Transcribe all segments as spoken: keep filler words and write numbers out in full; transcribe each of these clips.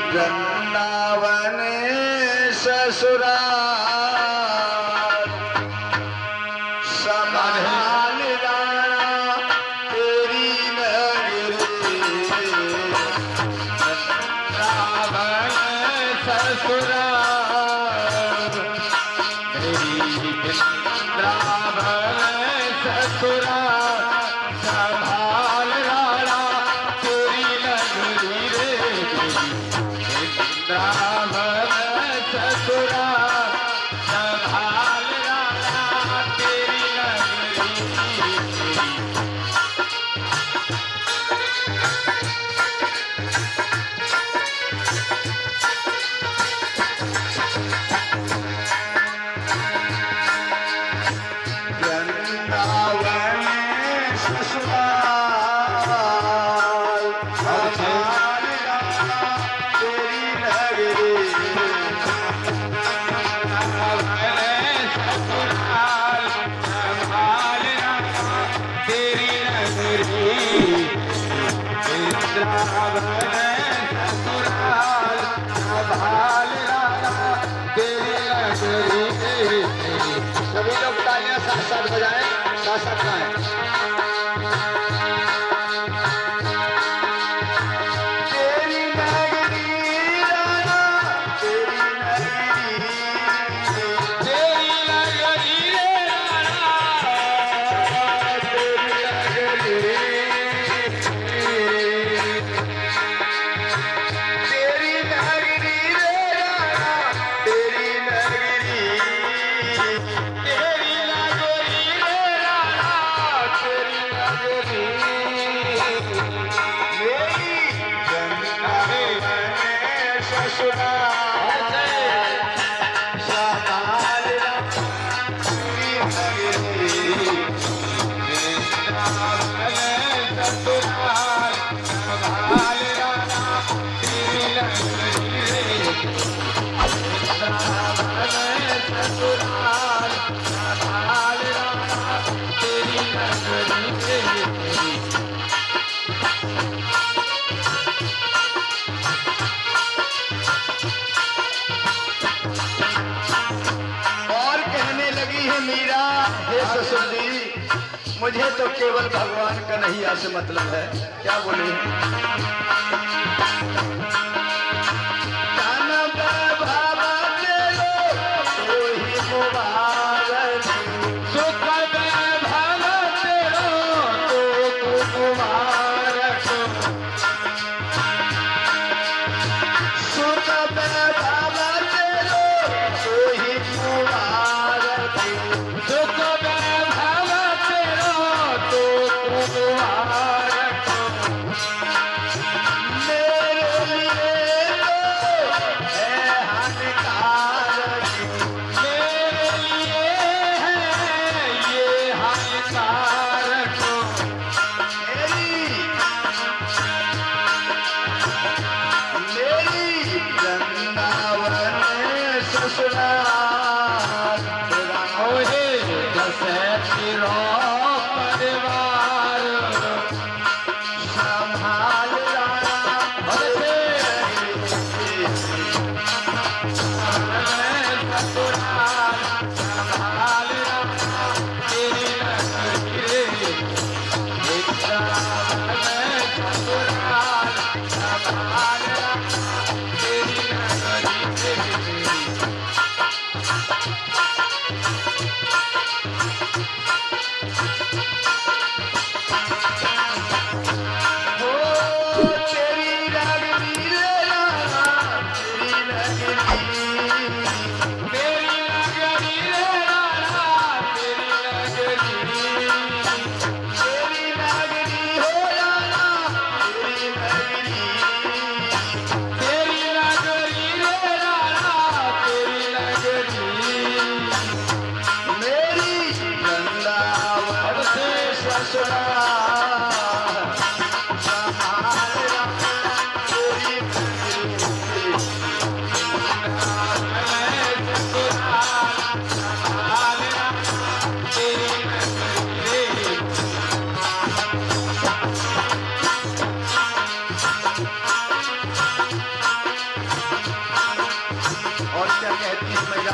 वृंदावन ससुराल संभाल राणा तेरी नगरी। वृंदावन ससुराल मेरी वृंदावन ससुराल संभाल राणा तेरी नगरी रे। वृंदावन ससुराल संभाल राणा तेरी नगरी। वृंदावन ससुराल संभाल राणा तेरी नगरी। ससुराल संभाल राणा तेरी नगरी। वृंदावन ससुराल संभाल राणा तेरी नगरी। सभी लोग तालियां साथ साथ बजाएं, साथ साथ गाएं। तेरी नगरी राणा तेरी नगरी। तेरी नगरी रे राणा तेरी नगरी। तेरी नगरी रे राणा तेरी नगरी। तेरी नगरी रे राणा तेरी नगरी। मेरी वृंदावन ससुराल संभाल राणा तेरी नगरी। वृंदावन ससुराल संभाल राणा तेरी नगरी रे। वृंदावन ससुराल संभाल राणा तेरी नगरी रे। और कहने लगी है मीरा, हे ससुर जी मुझे तो केवल भगवान का नहीं से मतलब है। क्या बोले?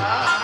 हाँ